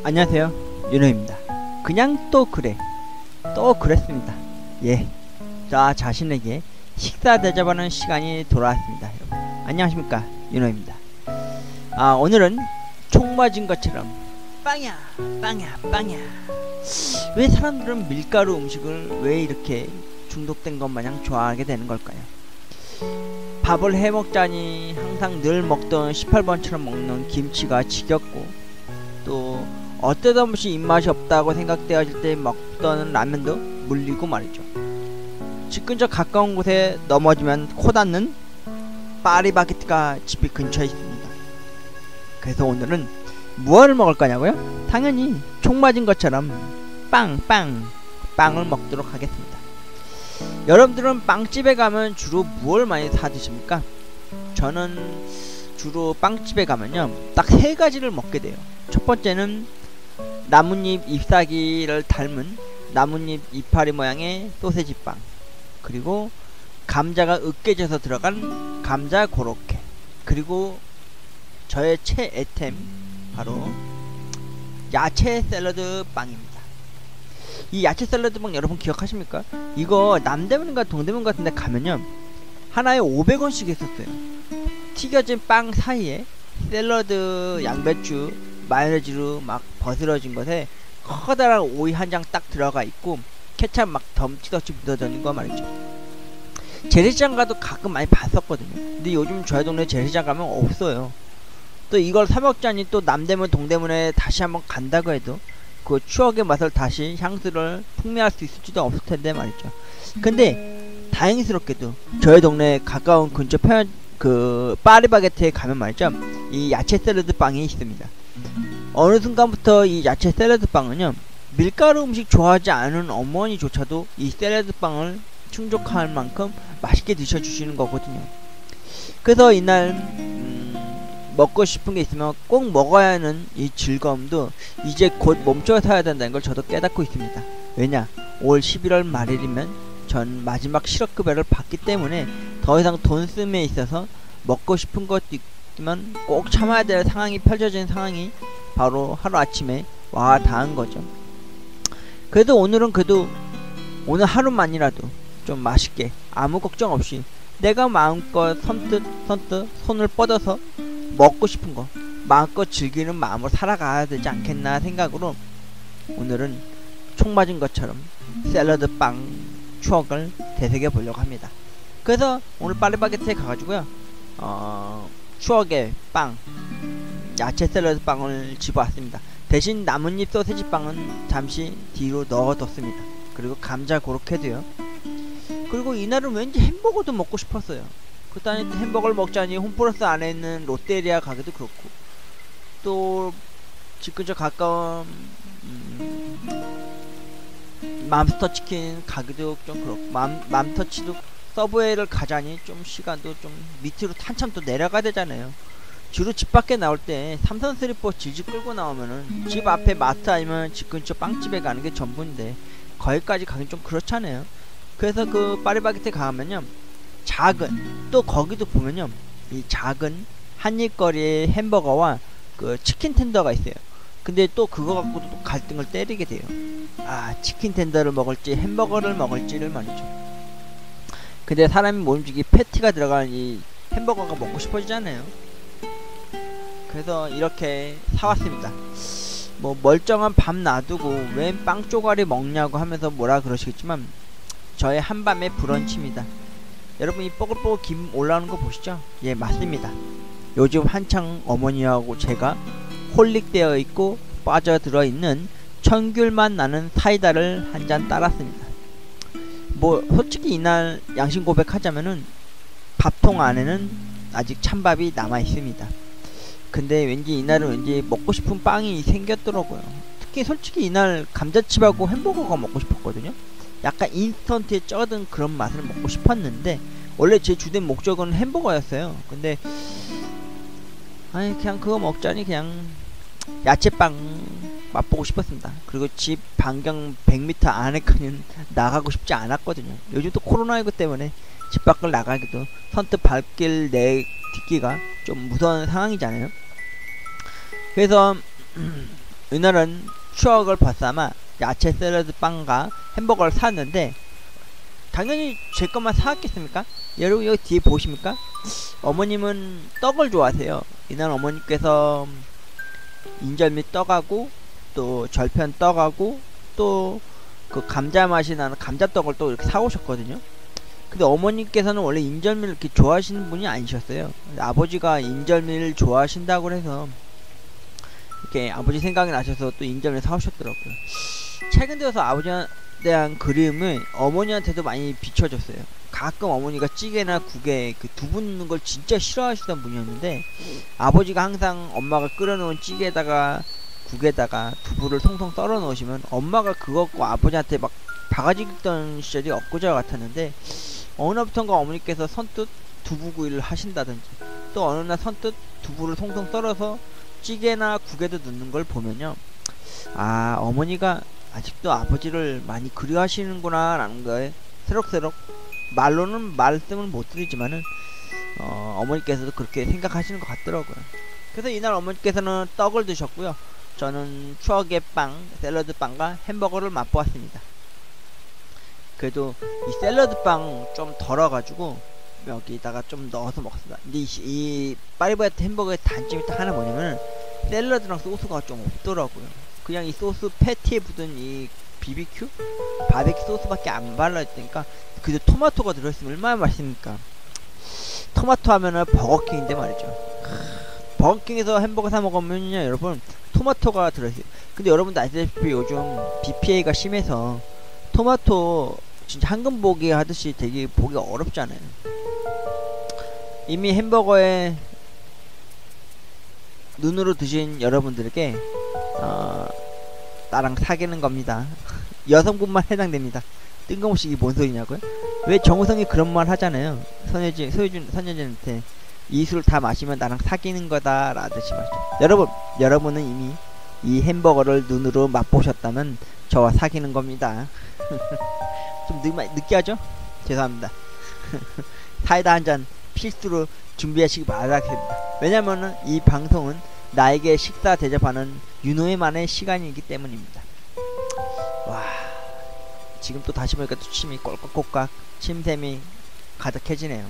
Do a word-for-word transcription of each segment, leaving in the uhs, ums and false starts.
안녕하세요, 윤호입니다. 그냥 또 그래 또 그랬습니다. 예, 자 자신에게 식사 대접하는 시간이 돌아왔습니다. 여러분 안녕하십니까, 윤호입니다. 아, 오늘은 총 맞은 것처럼 빵야 빵야 빵야. 왜 사람들은 밀가루 음식을 왜 이렇게 중독된 것 마냥 좋아하게 되는 걸까요? 밥을 해먹자니 항상 늘 먹던 십팔 번처럼 먹는 김치가 지겹고, 또 어떠다못이 입맛이 없다고 생각되어질 때 먹던 라면도 물리고 말이죠. 집 근처 가까운 곳에 넘어지면 코 닿는 파리바게뜨가 집이 근처에 있습니다. 그래서 오늘은 무엇을 먹을 거냐고요? 당연히 총 맞은 것처럼 빵, 빵, 빵을 먹도록 하겠습니다. 여러분들은 빵집에 가면 주로 무엇을 많이 사 드십니까? 저는 주로 빵집에 가면요 딱 세 가지를 먹게 돼요. 첫 번째는 나뭇잎 잎사귀를 닮은 나뭇잎 이파리 모양의 소세지빵, 그리고 감자가 으깨져서 들어간 감자 고로케, 그리고 저의 최애템 바로 야채 샐러드 빵입니다. 이 야채 샐러드 빵 여러분 기억하십니까? 이거 남대문인가 동대문 같은데 가면요 하나에 오백 원씩 했었어요. 튀겨진 빵 사이에 샐러드 양배추 마요네즈로 막 버스러진 것에 커다란 오이 한 장 딱 들어가 있고 케찹 막 덤치덕치 묻어져 있는 거 말이죠. 재래시장 가도 가끔 많이 봤었거든요. 근데 요즘 저희 동네 재래시장 가면 없어요. 또 이걸 사 먹자니 또 남대문 동대문에 다시 한번 간다고 해도 그 추억의 맛을 다시 향수를 풍미할 수 있을지도 없을 텐데 말이죠. 근데 다행스럽게도 저희 동네 가까운 근처 편 그 파리바게뜨에 가면 말이죠 이 야채 샐러드 빵이 있습니다. 어느 순간부터 이 야채 샐러드 빵은요 밀가루 음식 좋아하지 않은 어머니조차도 이 샐러드 빵을 충족할 만큼 맛있게 드셔주시는 거거든요. 그래서 이날 음, 먹고 싶은 게 있으면 꼭 먹어야 하는 이 즐거움도 이제 곧 멈춰서야 된다는 걸 저도 깨닫고 있습니다. 왜냐, 올 십일월 말일이면 전 마지막 실업급여를 받기 때문에 더 이상 돈 쓰임에 있어서 먹고 싶은 것도 있지만 꼭 참아야 될 상황이 펼쳐진 상황이 바로 하루아침에 와 닿은 거죠. 그래도 오늘은 그래도 오늘 하루만이라도 좀 맛있게 아무 걱정 없이 내가 마음껏 선뜻 선뜻 손을 뻗어서 먹고 싶은 거 마음껏 즐기는 마음으로 살아가야 되지 않겠나 생각으로 오늘은 총 맞은 것처럼 샐러드 빵 추억을 되새겨 보려고 합니다. 그래서 오늘 파리바게뜨에 가가지고요 어, 추억의 빵 야채 샐러드 빵을 집어왔습니다. 대신 나뭇잎 소세지 빵은 잠시 뒤로 넣어뒀습니다. 그리고 감자 고로케도요. 그리고 이날은 왠지 햄버거도 먹고 싶었어요. 그다음에 햄버거를 먹자니 홈플러스 안에 있는 롯데리아 가게도 그렇고, 또 집 근처 가까운 음, 맘스터치킨 가게도 좀 그렇고, 맘, 맘스터치도 서브웨이를 가자니 좀 시간도 좀 밑으로 한참 또 내려가야 되잖아요. 주로 집 밖에 나올 때 삼선 슬리퍼 질질 끌고 나오면은 집 앞에 마트 아니면 집 근처 빵집에 가는 게 전부인데 거기까지 가긴 좀 그렇잖아요. 그래서 그 파리바게뜨에 가면요 작은, 또 거기도 보면요 이 작은 한입거리의 햄버거와 그 치킨 텐더가 있어요. 근데 또 그거 갖고도 또 갈등을 때리게 돼요. 아, 치킨 텐더를 먹을지 햄버거를 먹을지를 말이죠. 근데 사람이 몸집이 패티가 들어간 이 햄버거가 먹고 싶어지잖아요. 그래서 이렇게 사왔습니다. 뭐 멀쩡한 밥 놔두고 웬 빵 쪼가리 먹냐고 하면서 뭐라 그러시겠지만 저의 한밤의 브런치입니다. 여러분 이 뽀글뽀글 김 올라오는 거 보시죠? 예, 맞습니다. 요즘 한창 어머니하고 제가 홀릭되어 있고 빠져들어 있는 청귤맛 나는 사이다를 한 잔 따랐습니다. 뭐 솔직히 이날 양심 고백하자면은 밥통 안에는 아직 찬밥이 남아 있습니다. 근데 왠지 이날은 왠지 먹고 싶은 빵이 생겼더라고요. 특히 솔직히 이날 감자칩하고 햄버거가 먹고 싶었거든요. 약간 인스턴트에 쪄든 그런 맛을 먹고 싶었는데 원래 제 주된 목적은 햄버거였어요. 근데 아니 그냥 그거 먹자니 그냥 야채빵 맛보고 싶었습니다. 그리고 집 반경 백 미터 안에까지는 나가고 싶지 않았거든요. 요즘 또 코로나십구 때문에 집 밖을 나가기도 선뜻 발길 내딛기가 좀 무서운 상황이잖아요. 그래서 음, 이날은 추억을 벗삼아 야채 샐러드 빵과 햄버거를 샀는데 당연히 제 것만 사왔겠습니까? 여러분 여기 뒤에 보십니까? 어머님은 떡을 좋아하세요. 이날 어머니께서 인절미 떡하고 또 절편 떡하고 또 그 감자 맛이 나는 감자떡을 또 이렇게 사오셨거든요. 근데 어머님께서는 원래 인절미를 이렇게 좋아하시는 분이 아니셨어요. 아버지가 인절미를 좋아하신다고 해서 이렇게 아버지 생각이 나셔서 또 인절미를 사오셨더라고요. 최근 들어서 아버지에 대한 그림을 어머니한테도 많이 비춰줬어요. 가끔 어머니가 찌개나 국에 그 두부 넣는 걸 진짜 싫어하시던 분이었는데 아버지가 항상 엄마가 끓여놓은 찌개에다가 국에다가 두부를 통통 썰어 넣으시면 엄마가 그것과 아버지한테 막 바가지 긁던 시절이 엊그저 같았는데 어느 날부턴가 어머니께서 선뜻 두부구이를 하신다든지 또 어느 날 선뜻 두부를 통통 썰어서 찌개나 국에도 넣는 걸 보면요, 아 어머니가 아직도 아버지를 많이 그리워하시는구나 라는 거에 새록새록 말로는 말씀을 못 드리지만은 어, 어머니께서도 그렇게 생각하시는 것 같더라고요. 그래서 이날 어머니께서는 떡을 드셨고요, 저는 추억의 빵, 샐러드 빵과 햄버거를 맛보았습니다. 그래도 이 샐러드 빵 좀 덜어가지고 여기다가 좀 넣어서 먹습니다. 근데 이, 이 파리바게뜨 햄버거의 단점이 딱 하나 뭐냐면 샐러드랑 소스가 좀 없더라고요. 그냥 이 소스 패티에 묻은 이 비비큐? 바베큐 소스밖에 안 발라있으니까. 그래도 토마토가 들어있으면 얼마나 맛있습니까? 토마토 하면은 버거킹인데 말이죠. 버거킹에서 햄버거 사 먹으면요 여러분 토마토가 들어있어요. 근데 여러분도 아시다시피 요즘 비피에이가 심해서 토마토 진짜 황금 보기 하듯이 되게 보기가 어렵잖아요. 이미 햄버거에 눈으로 드신 여러분들에게 어, 나랑 사귀는 겁니다. 여성분만 해당됩니다. 뜬금없이 이게 뭔 소리냐고요? 왜 정우성이 그런 말 하잖아요. 선혜진, 소유준, 선혜진한테 이 술 다 마시면 나랑 사귀는 거다 라듯이 말이죠. 여러분, 여러분은 이미 이 햄버거를 눈으로 맛보셨다면 저와 사귀는 겁니다. 좀 늦, 느끼하죠? 죄송합니다. 사이다 한 잔 필수로 준비하시기 바라겠습니다. 왜냐면은 이 방송은 나에게 식사 대접하는 윤호의만의 시간이기 때문입니다. 와, 지금 또 다시 보니까 또 침이 꼴깍꼴깍 침샘이 가득해지네요.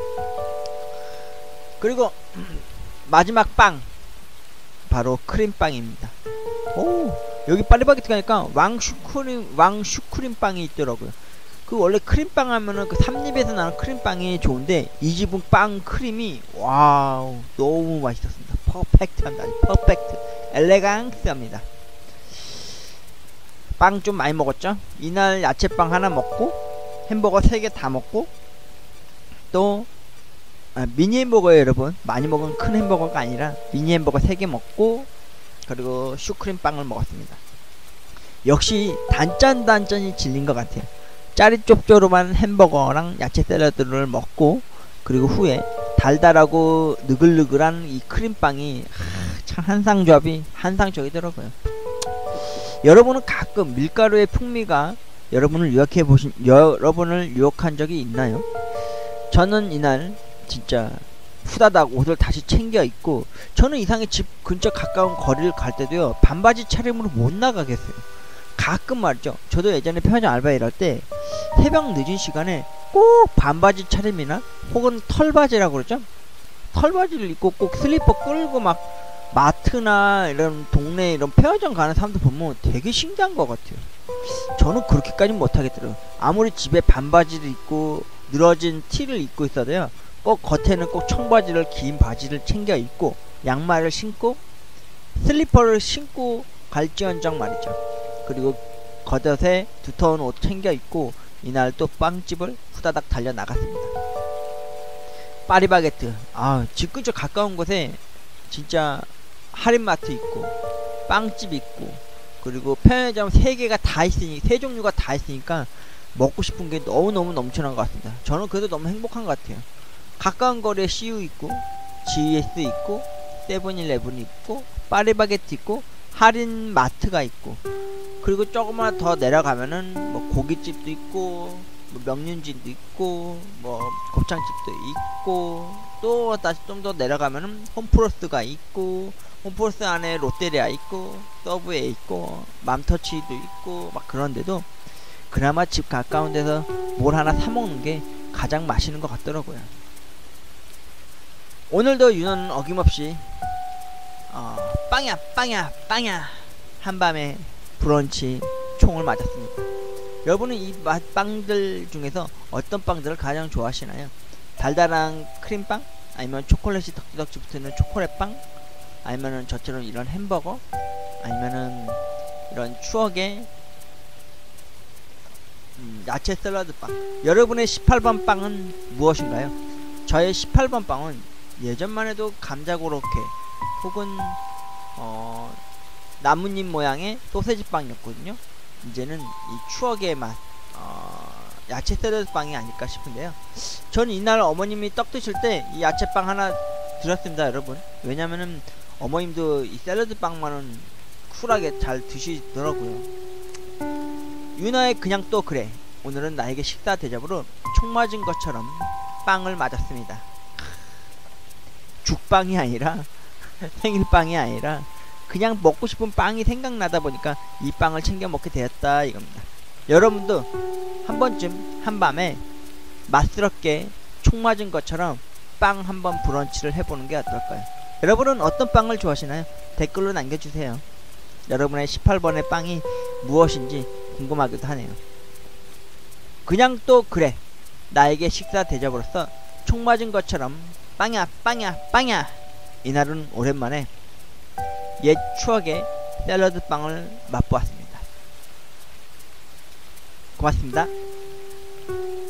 그리고 마지막 빵 바로 크림빵입니다. 오, 여기 파리바게뜨 가니까 왕 슈크림 왕 슈크림 빵이 있더라고요. 그 원래 크림빵 하면은 그 삼립에서 나는 크림빵이 좋은데 이 집은 빵 크림이 와우 너무 맛있었습니다. 퍼펙트합니다. 퍼펙트 엘레강스합니다. 빵 좀 많이 먹었죠. 이날 야채빵 하나 먹고 햄버거 세 개 다 먹고 또 아, 미니 햄버거예요 여러분. 많이 먹은 큰 햄버거가 아니라 미니 햄버거 세 개 먹고 그리고 슈크림 빵을 먹었습니다. 역시 단짠 단짠이 질린 것 같아요. 짜릿쪽조름한 햄버거랑 야채 샐러드를 먹고 그리고 후에 달달하고 느글느글한 이 크림빵이 하, 참 한상조합이 한상적이더라고요. 여러분은 가끔 밀가루의 풍미가 여러분을 유혹해 보신 여러분을 유혹한 적이 있나요? 저는 이날 진짜 후다닥 옷을 다시 챙겨 입고 저는 이상하게 집 근처 가까운 거리를 갈 때도요 반바지 차림으로 못 나가겠어요. 가끔 말이죠. 저도 예전에 편의점 알바 일할 때 새벽 늦은 시간에 꼭 반바지 차림이나 혹은 털바지라고 그러죠. 털바지를 입고 꼭 슬리퍼 끌고 막 마트나 이런 동네 이런 편의점 가는 사람들 보면 되게 신기한 것 같아요. 저는 그렇게까지는 못하겠더라고요. 아무리 집에 반바지를 입고 늘어진 티를 입고 있어도요 꼭 겉에는 꼭 청바지를 긴 바지를 챙겨 입고 양말을 신고 슬리퍼를 신고 갈지언정 말이죠. 그리고 겉옷에 두터운 옷 챙겨 입고 이날 또 빵집을 후다닥 달려 나갔습니다. 파리바게뜨 아, 집 근처 가까운 곳에 진짜 할인마트 있고 빵집 있고 그리고 편의점 세 개가 다 있으니 세 종류가 다 있으니까 먹고 싶은 게 너무너무 넘쳐난 것 같습니다. 저는 그래도 너무 행복한 것 같아요. 가까운 거리에 씨유 있고 지에스 있고 세븐일레븐 있고 파리바게뜨 있고 할인마트가 있고 그리고 조금만 더 내려가면은 뭐 고깃집도 있고 뭐 명륜진도 있고 뭐 곱창집도 있고 또 다시 좀 더 내려가면은 홈프로스가 있고 홈플러스 안에 롯데리아 있고 서브웨이 있고 맘터치도 있고 막 그런데도 그나마 집 가까운 데서 뭘 하나 사 먹는 게 가장 맛있는 것 같더라고요. 오늘도 윤호는 어김없이 어, 빵야 빵야 빵야 한밤에 브런치 총을 맞았습니다. 여러분은 이 빵들 중에서 어떤 빵들을 가장 좋아하시나요? 달달한 크림빵? 아니면 초콜릿이 덕지덕지 붙어있는 초콜릿빵? 아니면은 저처럼 이런 햄버거? 아니면은 이런 추억의 음, 야채 샐러드빵. 여러분의 십팔 번 빵은 무엇인가요? 저의 십팔 번 빵은 예전만 해도 감자 고로케 혹은 어, 나뭇잎 모양의 소세지 빵이었거든요. 이제는 이 추억의 맛 어, 야채 샐러드 빵이 아닐까 싶은데요. 전 이날 어머님이 떡 드실 때 이 야채빵 하나 드렸습니다, 여러분. 왜냐면은 어머님도 이 샐러드 빵만은 쿨하게 잘 드시더라고요. 윤아의 그냥 또 그래. 오늘은 나에게 식사 대접으로 총 맞은 것처럼 빵을 맞았습니다. 죽빵이 아니라 생일빵이 아니라 그냥 먹고 싶은 빵이 생각나다 보니까 이 빵을 챙겨 먹게 되었다 이겁니다. 여러분도 한 번쯤 한밤에 맛스럽게 총 맞은 것처럼 빵 한번 브런치를 해보는 게 어떨까요? 여러분은 어떤 빵을 좋아하시나요? 댓글로 남겨주세요. 여러분의 십팔 번의 빵이 무엇인지 궁금하기도 하네요. 그냥 또 그래. 나에게 식사 대접으로서 총 맞은 것처럼 빵야 빵야 빵야. 이날은 오랜만에 옛 추억의 샐러드 빵을 맛보았습니다. 고맙습니다.